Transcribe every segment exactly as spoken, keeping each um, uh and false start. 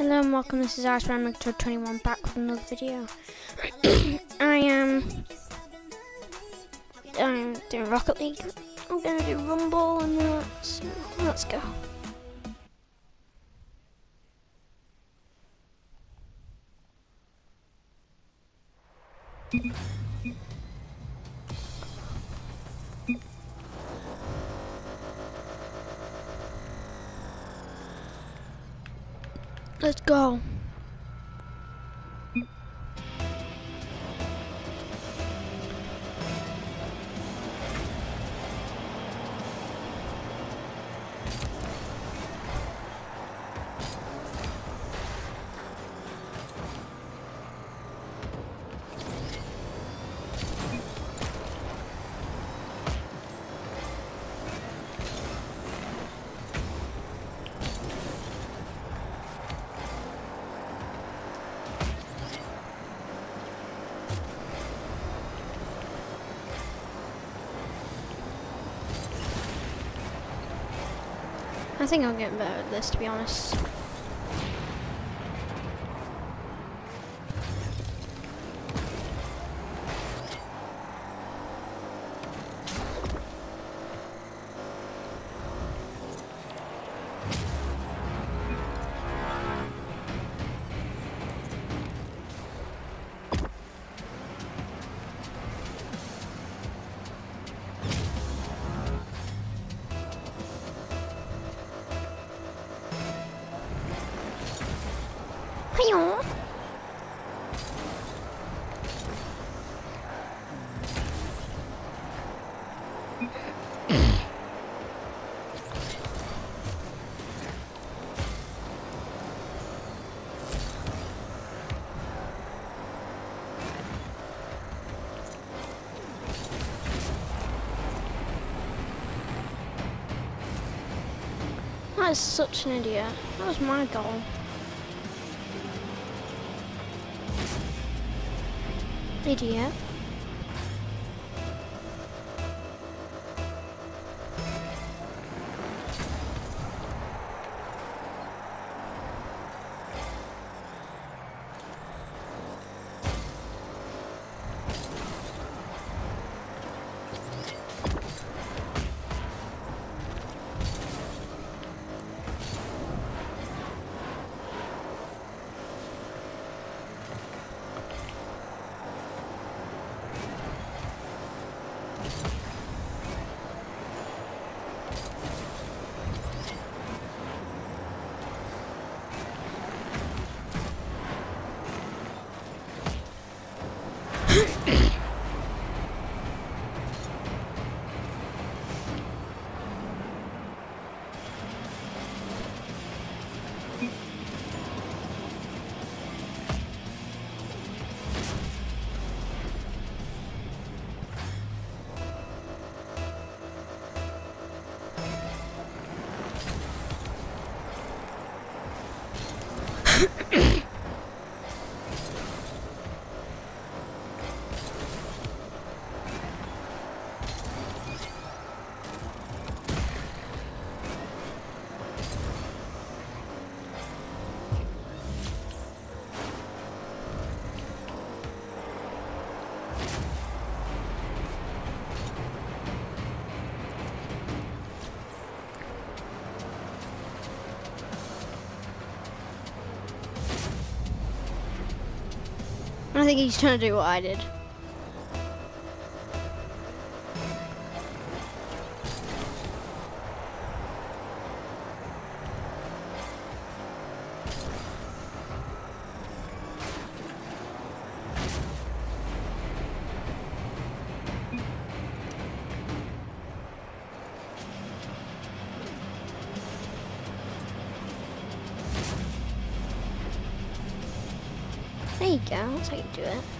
Hello and welcome, this is Ice Random twenty-one back with another video. I am I'm doing Rocket League. I'm gonna do Rumble and that, so let's go. Let's go. I think I'll get better at this, to be honest. Hiyo. That is such an idiot. That was my goal. Idiot. I think he's trying to do what I did. There you go, that's how you do it.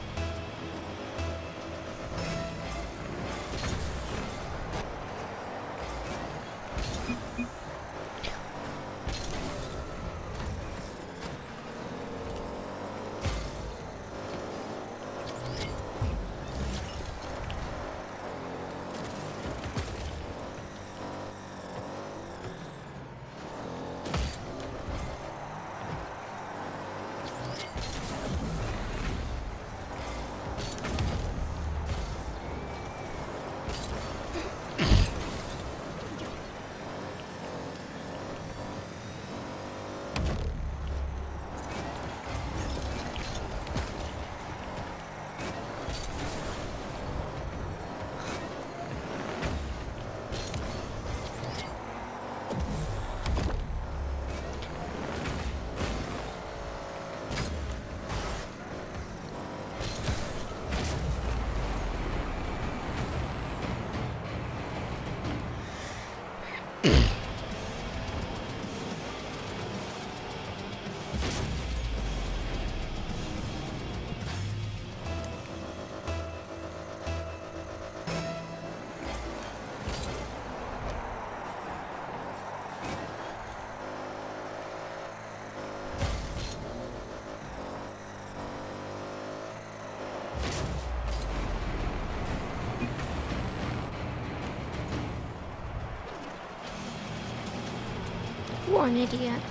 What an idiot.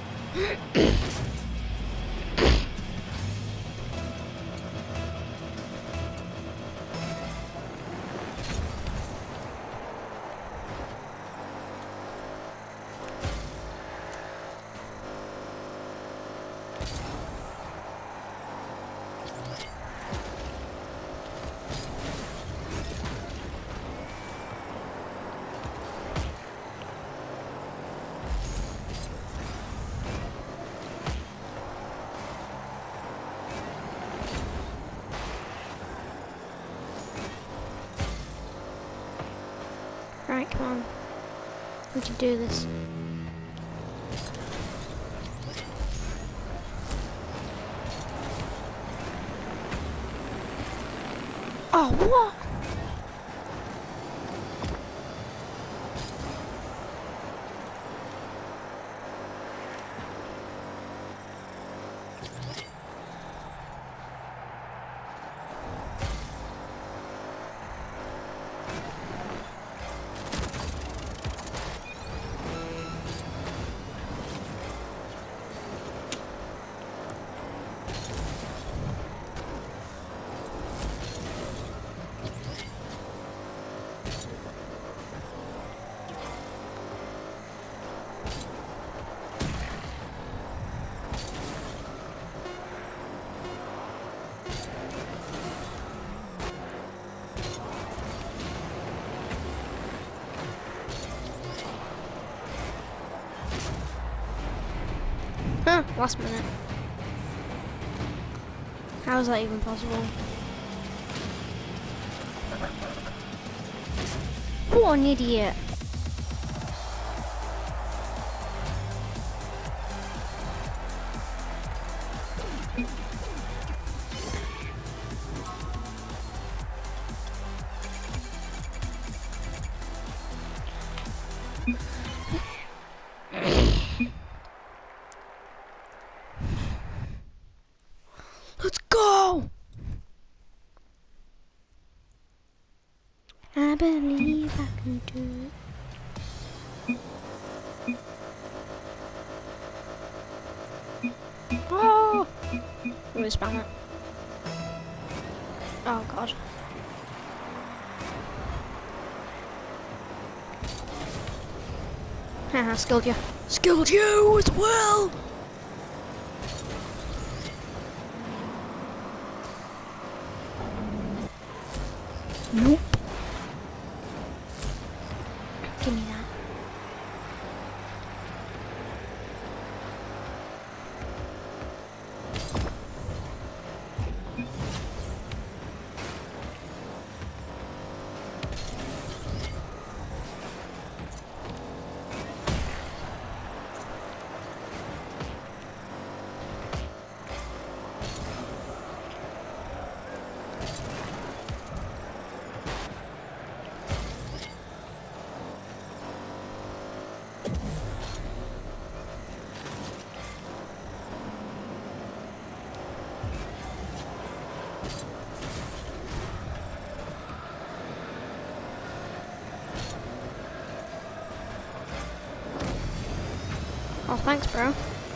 Right, come on. We can do this. Oh, what? Huh, last minute. How is that even possible? What an idiot. Let's go! I believe I can do it. Oh! I'm gonna spam it. Oh god. Haha, skilled you. Skilled you as well! Nope. Give me that. Oh, thanks, bro.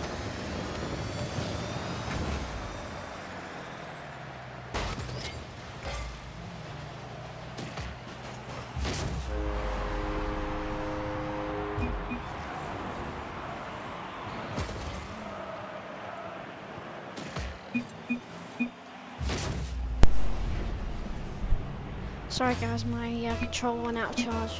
Sorry guys, my uh, controller went out of charge.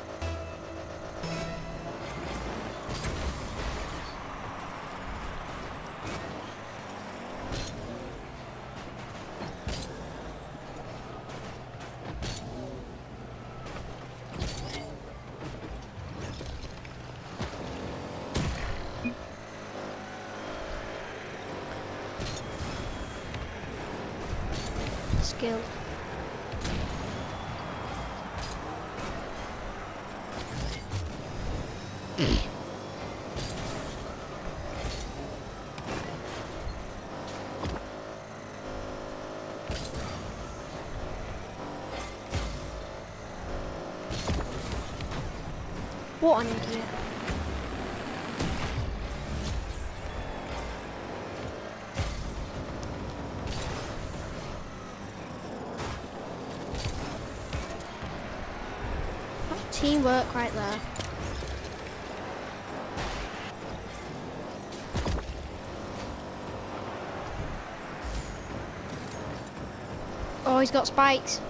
Skilled. What an idiot. Teamwork right there. Oh, he's got spikes.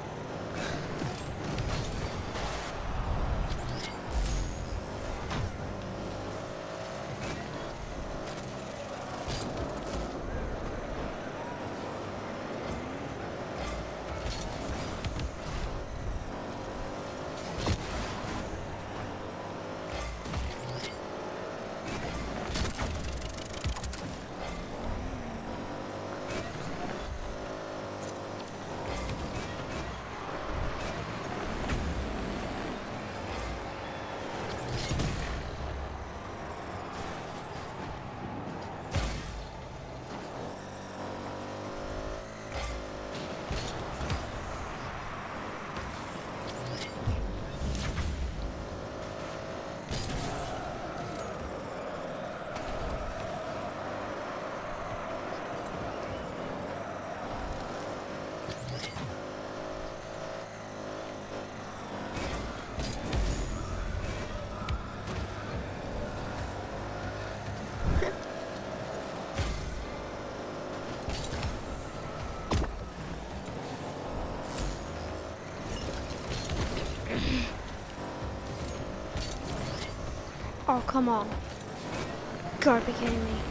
Oh, come on. God, be kidding me.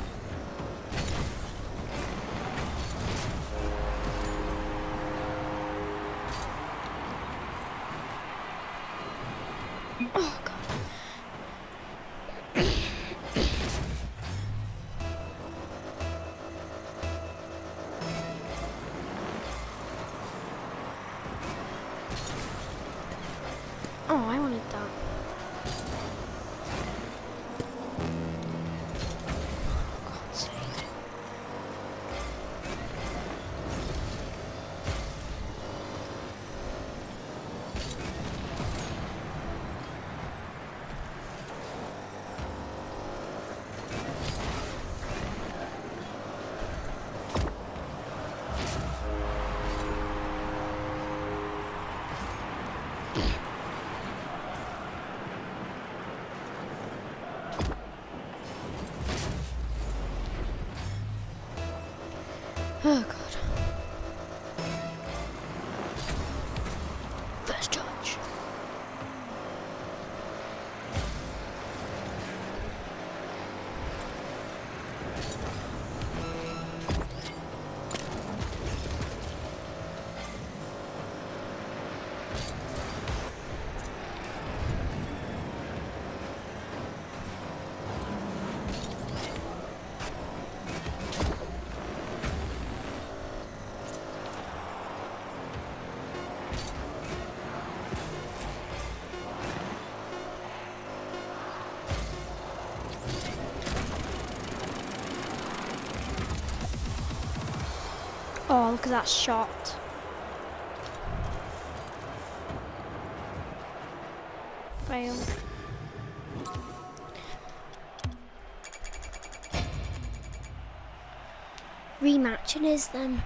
Oh, God. Oh, I wanted that. Oh, God. First charge. Oh, look at that shot. Fail. Rematch it is then.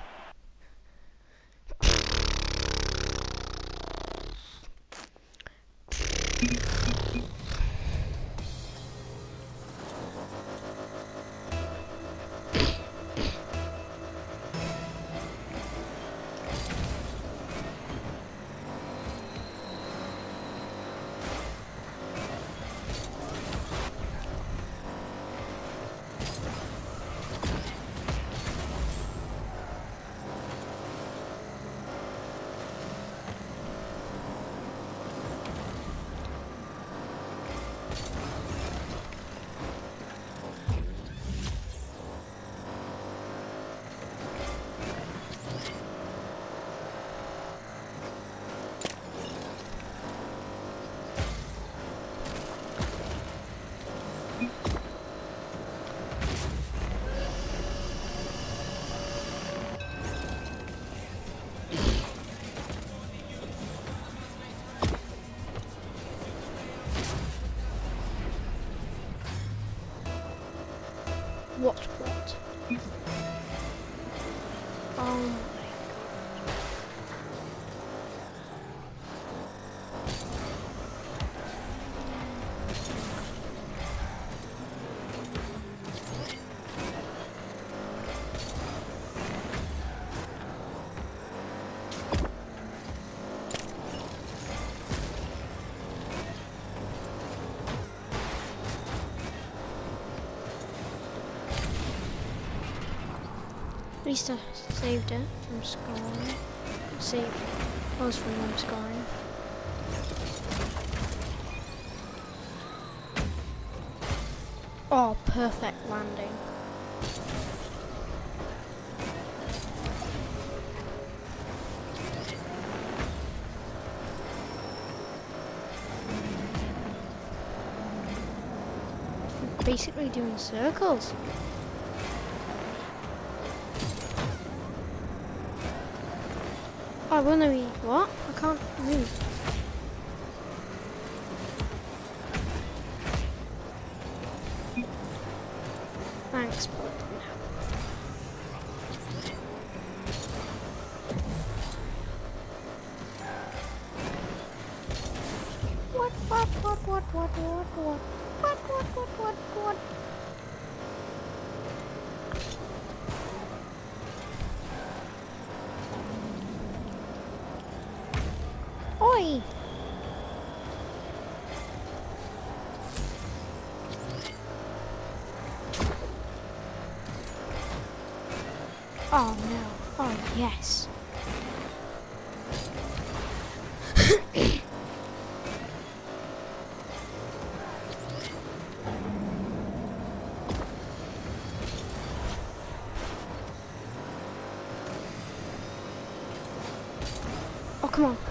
What, what? Oh my God. At least I saved it from scoring. Save us from them scoring. Oh, perfect landing. I'm basically doing circles. Oh, I wanna be what? I can't move. Thanks, but no. What, what, what, what, what, what, what, what, what, what, what, what? Oi! Oh no. Oh yes. Oh come on.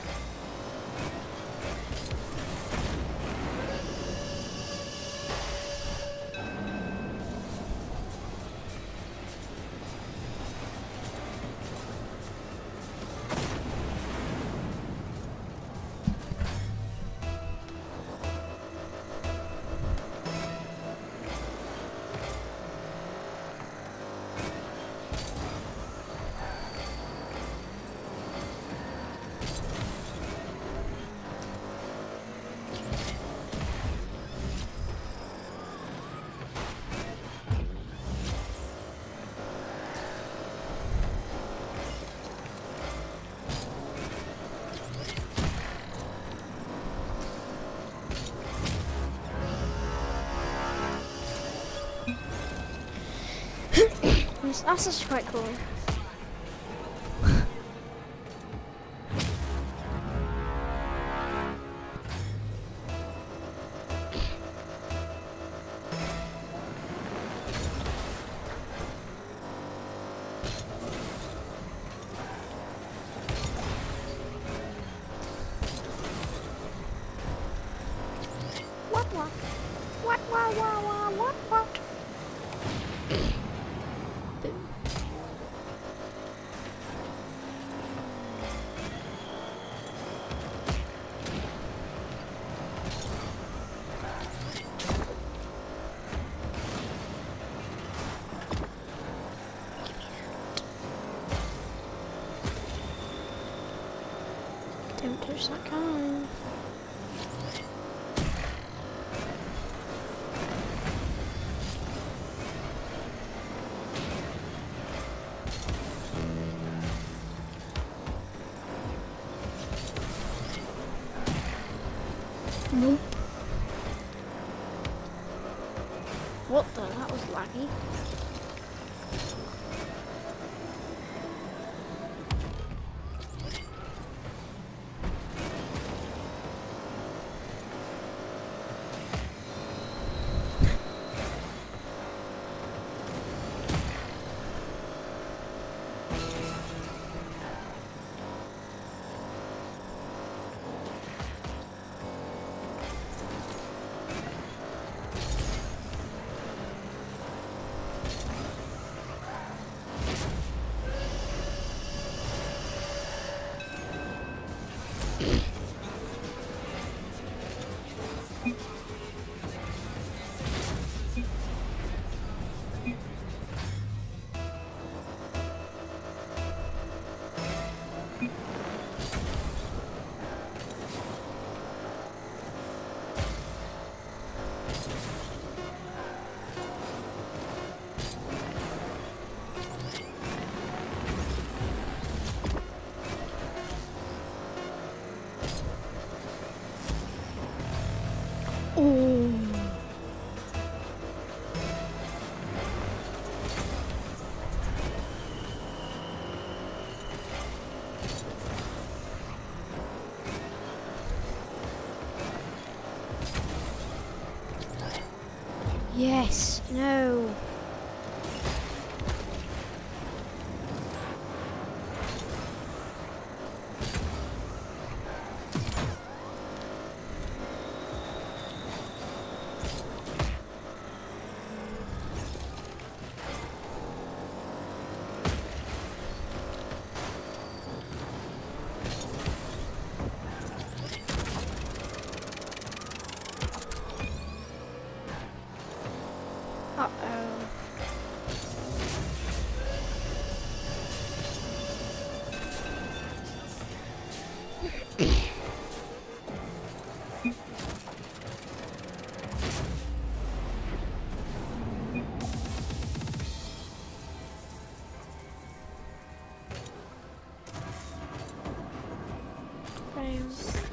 That's actually quite cool. What what? What what what what what what? Boom. Don't touch that car. Nope. What the? That was laggy. Yes, no. Uh-oh. Fail.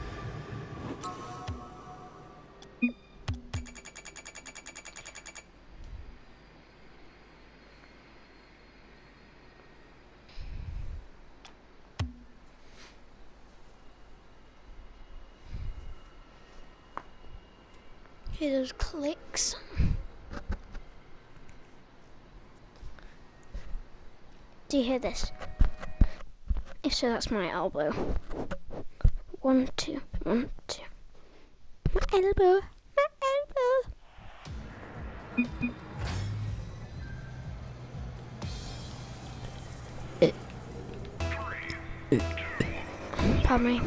Hear those clicks. Do you hear this? If so, that's my elbow. One, two, one, two. My elbow, my elbow. Pardon me.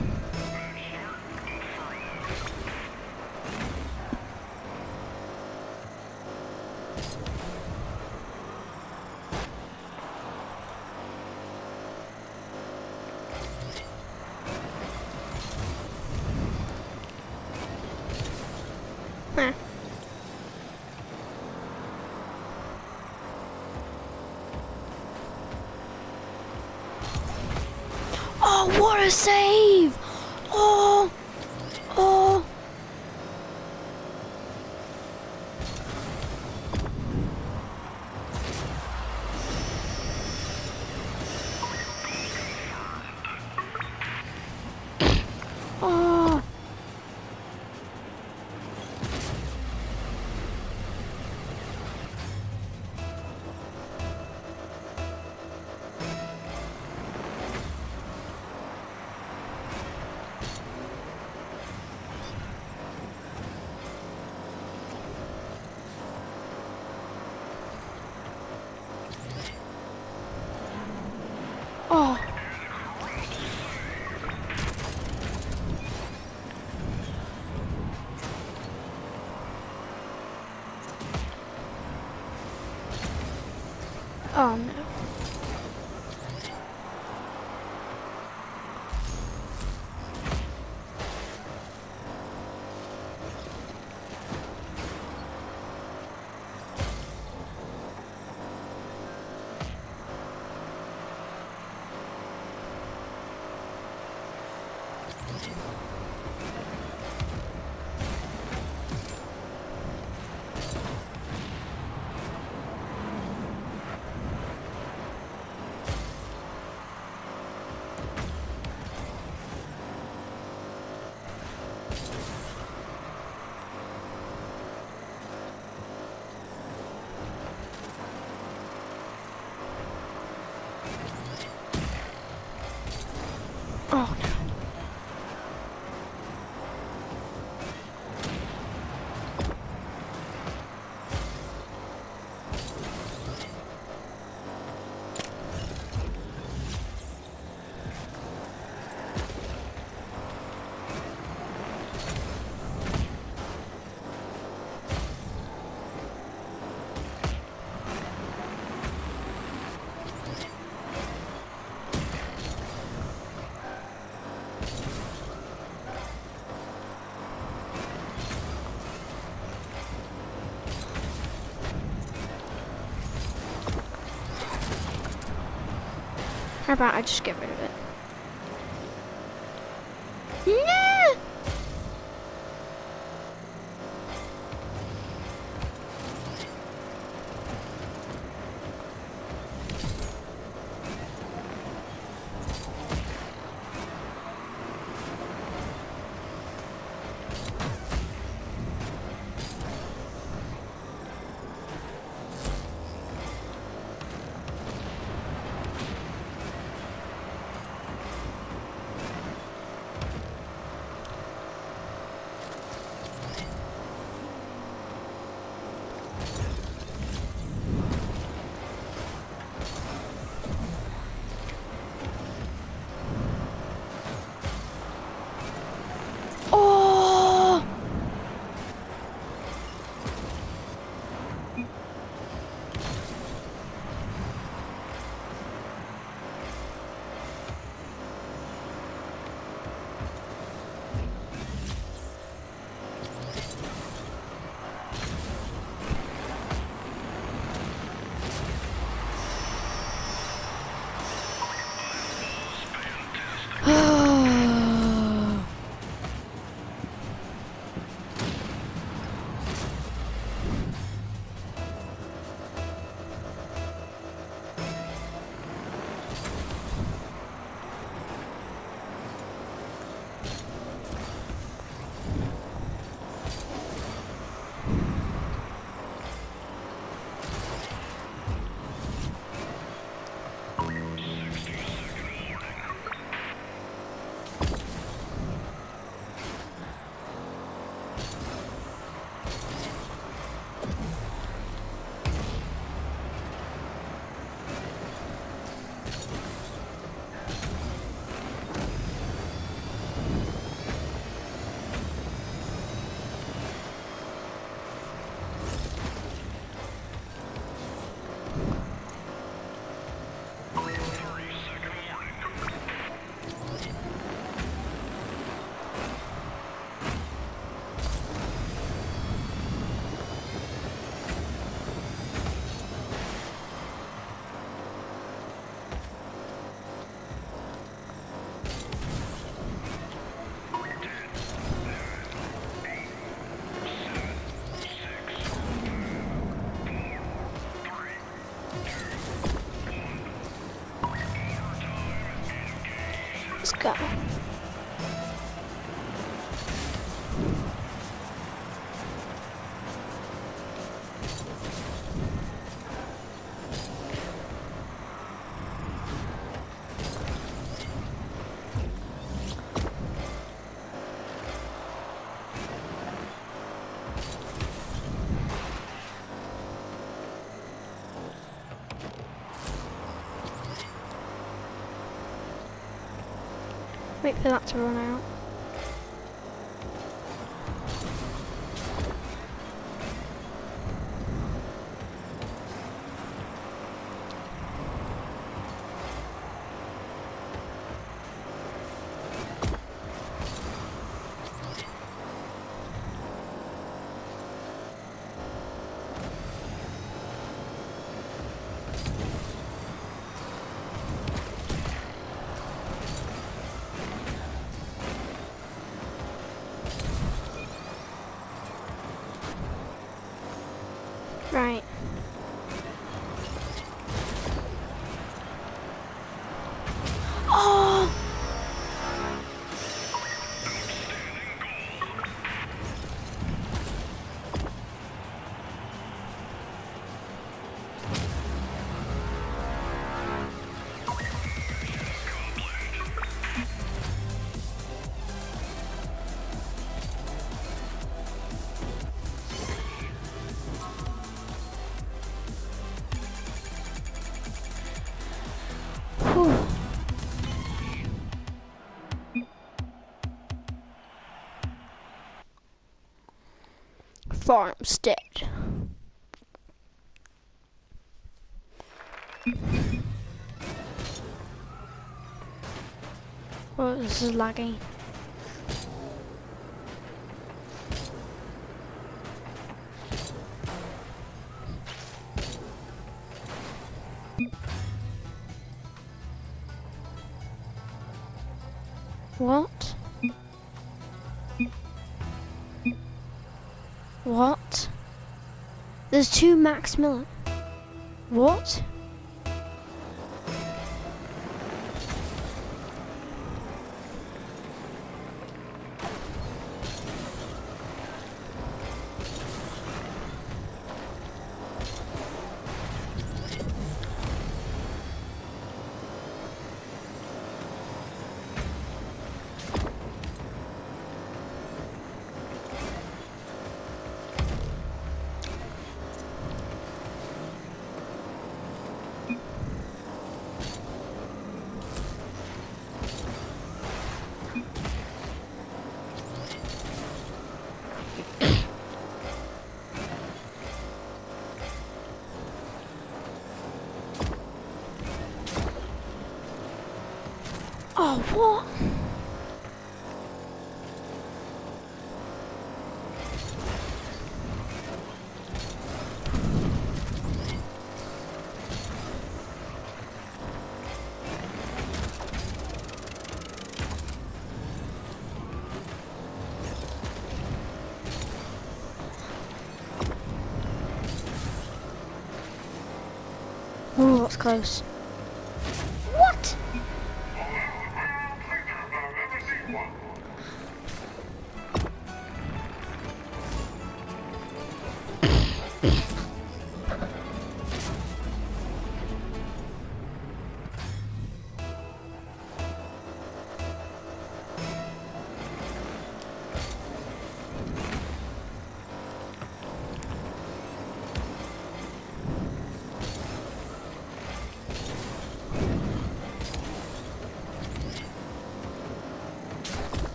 Huh. Oh, what a save! Oh, oh. Oh. Oh. Oh no. Oh no. How about I just get rid of it? No! Let's go. Wait for that to run out. Right. Oh! Whew. Farmstead. Oh, this is laggy. What? What? There's two Max Miller. What? Oh, what? Oh, that's close. What?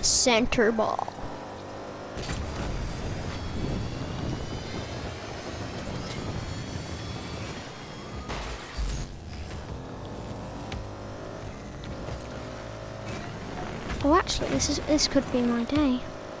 Center ball. Oh, actually, this is this could be my day.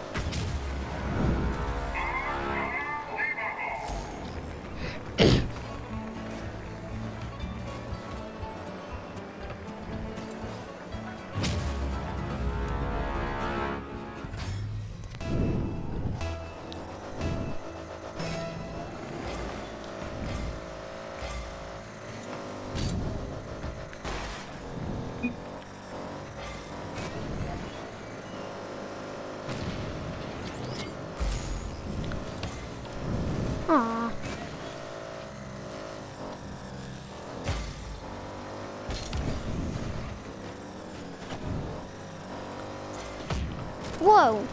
Aww. Whoa.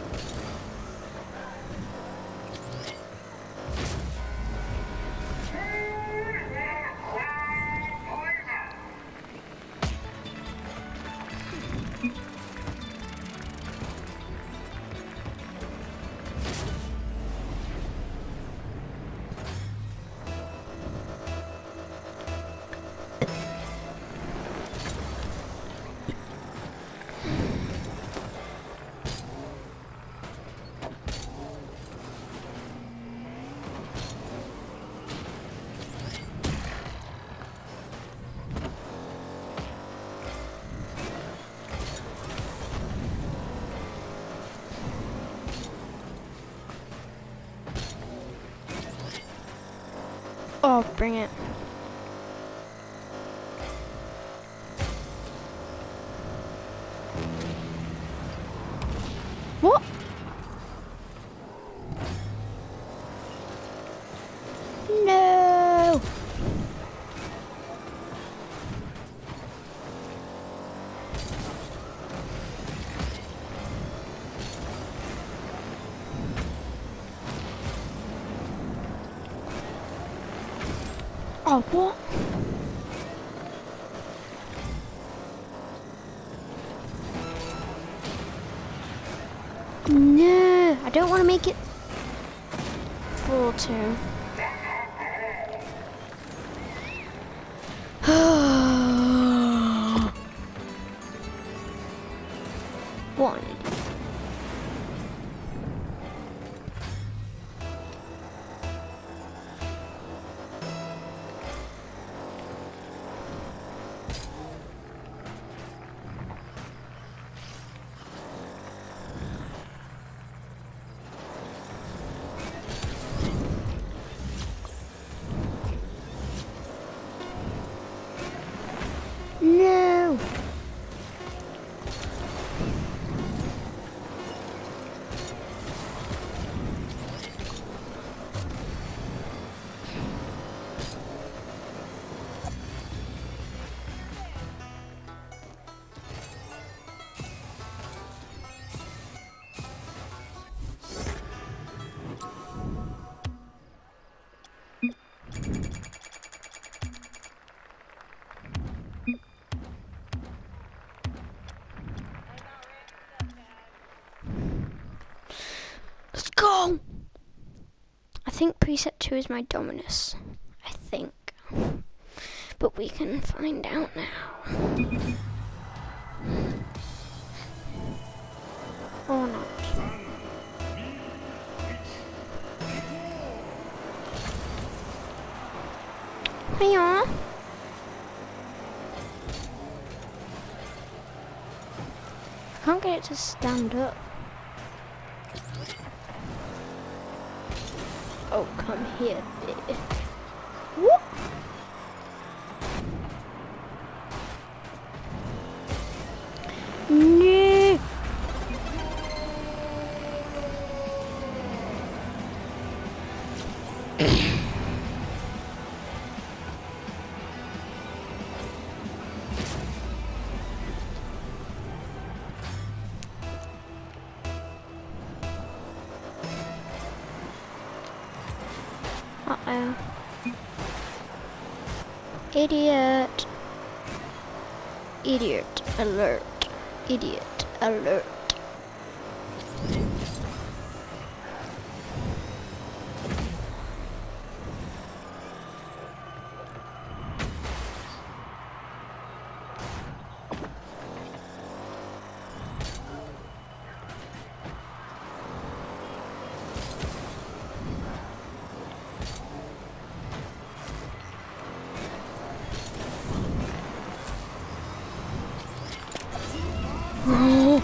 Oh, bring it. What? No. Oh, what? No, I don't want to make it full turn. One. No. Let's go. I think preset two is my Dominus. I think. But we can find out now. Or not. Hiya. I can't get it to stand up. Oh, come here, baby. Whoop. No. Uh-oh. Idiot. Idiot alert. Idiot alert. Oh.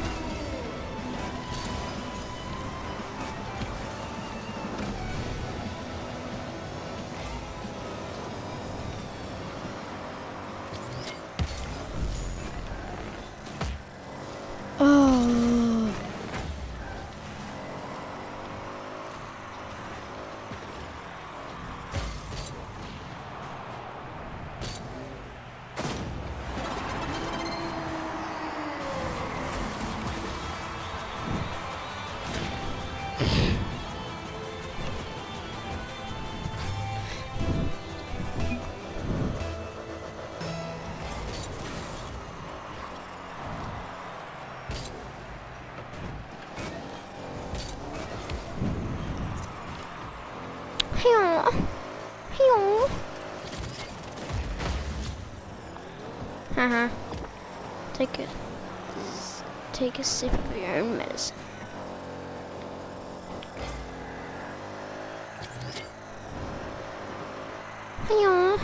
Oh. Here. Here. Haha. Take a take a sip of your own medicine. Here.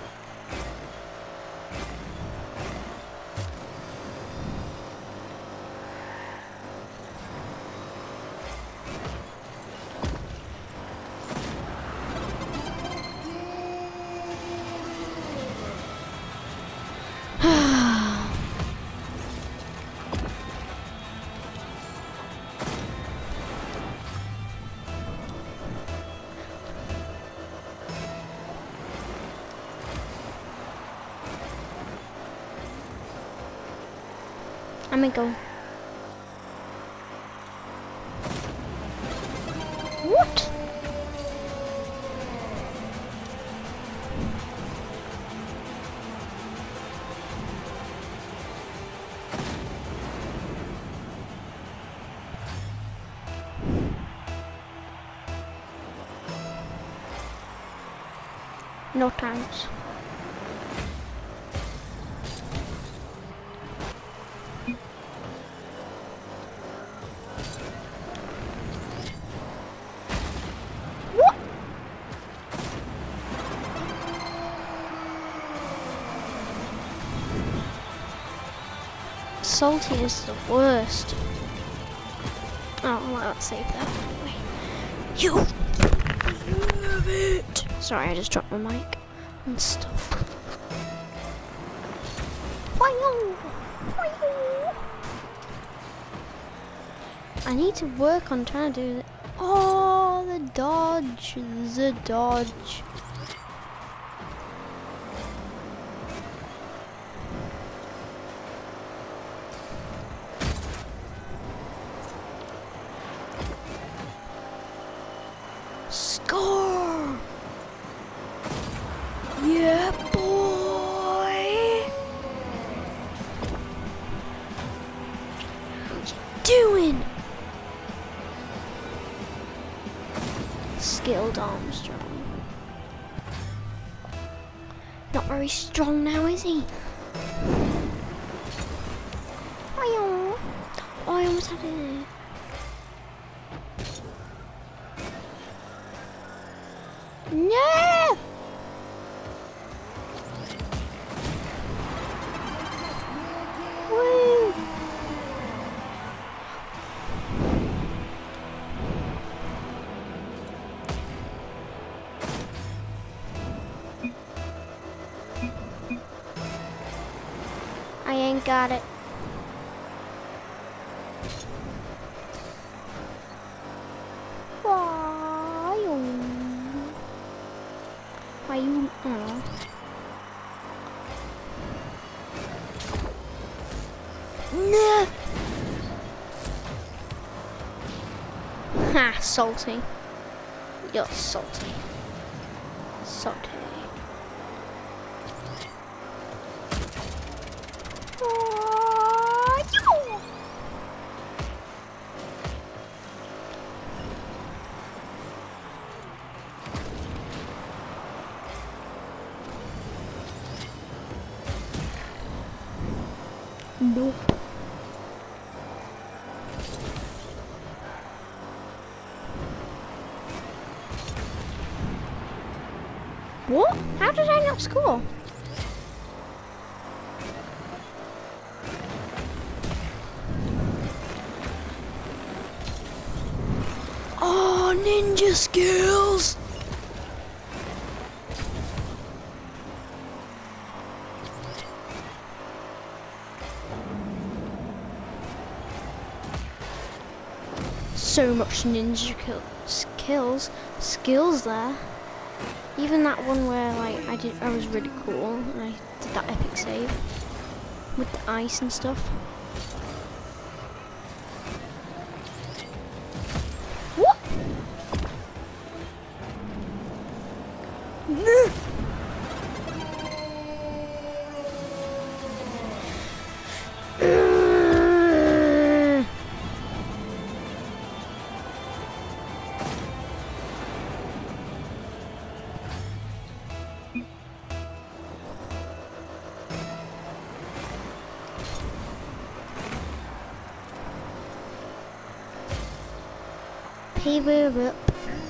I'm gonna go. What? No thanks. Salty is the worst. Oh, well, let's save that anyway. You love it. Sorry, I just dropped my mic and stuff. I need to work on trying to do it. Oh, the dodge, the dodge. Score! Yeah, boy! What you doing? Skilled Armstrong. Not very strong now, is he? Oh, I almost had it. No! Woo! I ain't got it. Why you? Oh. No. Ha! Salty. You're salty. Salty. Oh, yo. Nope. What? How did I not score? ninja skills! So much ninja kill skills, skills there. Even that one where like I did, I was really cool and I did that epic save with the ice and stuff. What? No. Power up.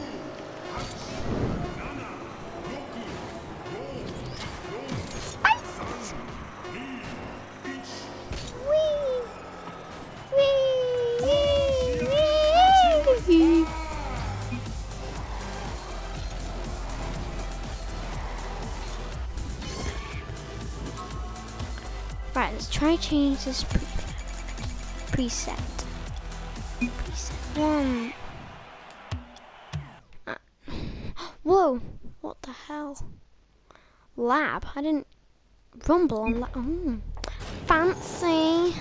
Right, let's try change this pre preset. Preset one. Uh, whoa! What the hell? Lab? I didn't rumble on that. Oh, fancy.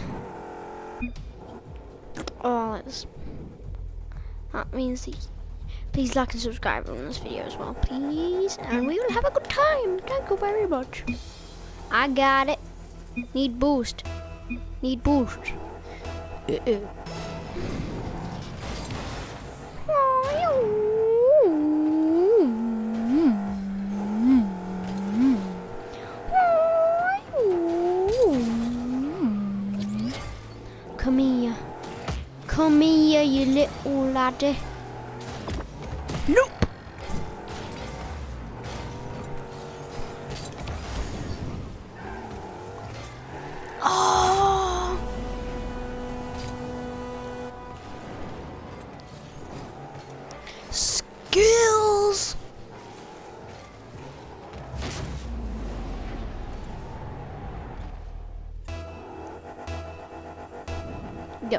Oh, let's. That means the. Please like and subscribe on this video as well, please, and we will have a good time. Thank you very much. I got it. Need boost. Need boost. Uh-uh. Come here. Come here, you little laddie. Nope. Oh. Skills. Go.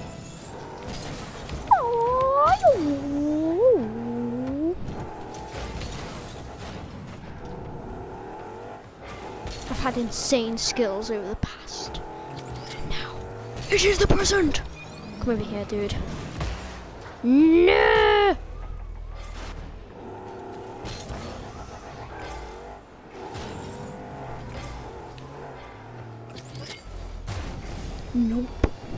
I've had insane skills over the past. Now, it is the present. Come over here, dude. No. Nope.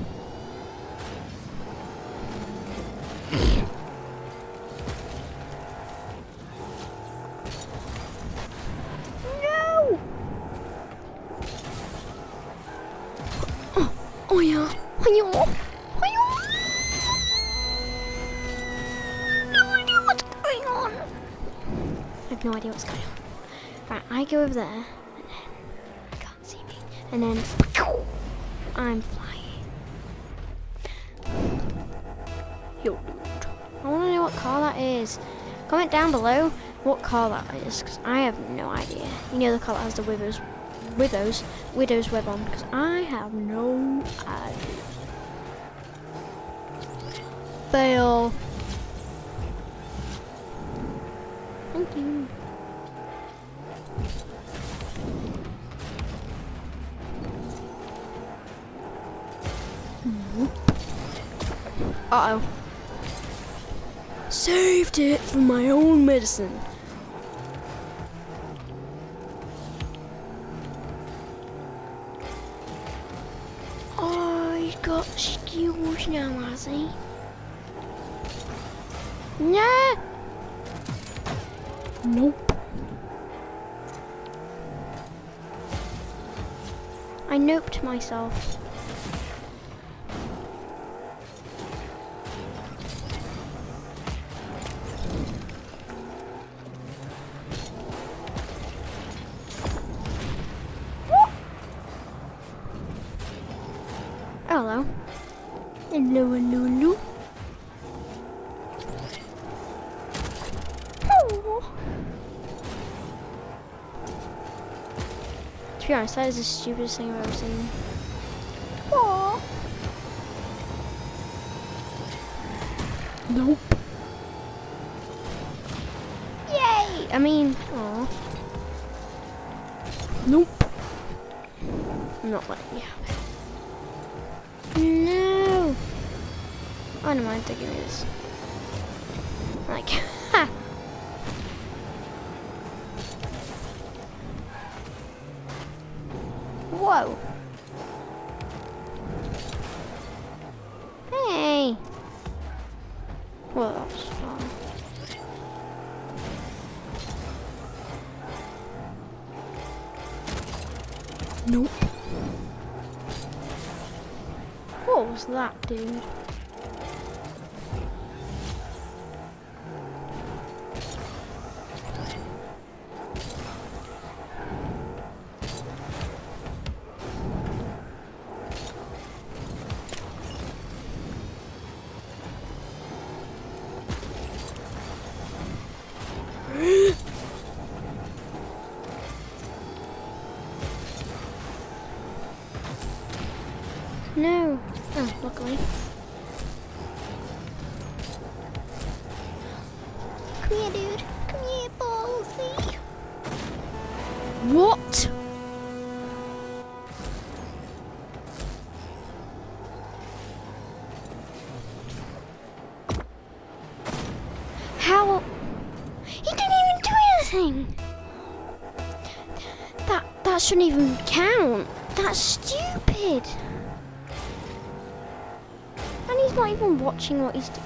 Oh yeah, oh yeah, oh yeah. No idea what's going on. I have no idea what's going on. Right, I go over there, and then I can't see me, and then I'm flying. Yo, dude. I want to know what car that is. Comment down below what car that is, because I have no idea. You know the car that has the withers. Widows, Widow's Web on, because I have no idea. Fail. Thank you. Uh oh. Saved it for my own medicine. Got skills now, has he? No. Nope. I noped myself. Hello. Hello, hello, hello. To be honest, that is the stupidest thing I've ever seen. Aww. Nope. Yay! I mean, aww. Nope. I'm not letting you have it. No! Oh, never mind, don't give me this. Like, ha! Whoa! Hey! Well, that was fun. Nope. What was that, dude? No. Oh, luckily. Come here, dude. Come here, ballsy. What? How? He didn't even do anything. That that shouldn't even count. That's stupid. And he's not even watching what he's doing.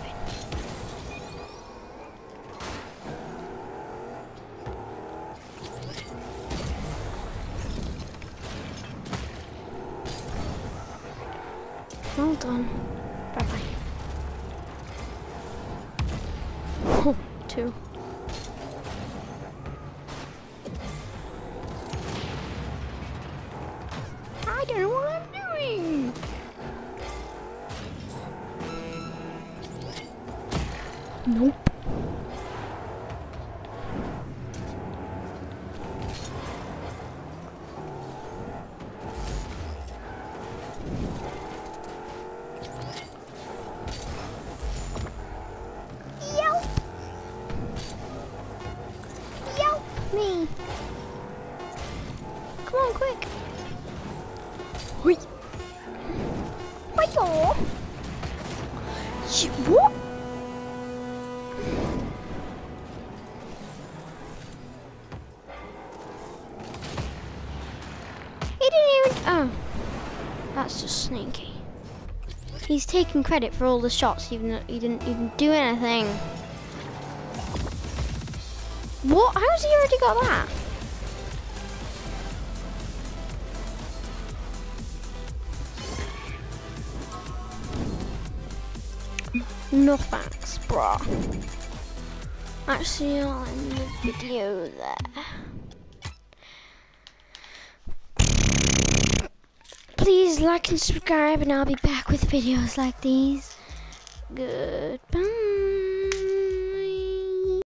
Well done. Bye bye. Oh, two. I don't know what I'm doing. Nope. Yelp. Yelp me. Come on, quick. Wait. Wait, oh. What? He didn't even. Oh, that's just sneaky. He's taking credit for all the shots, even though he didn't even do anything. What? How has he already got that? No thanks, brah. Actually, I'll end the video there. Please like and subscribe, and I'll be back with videos like these. Goodbye.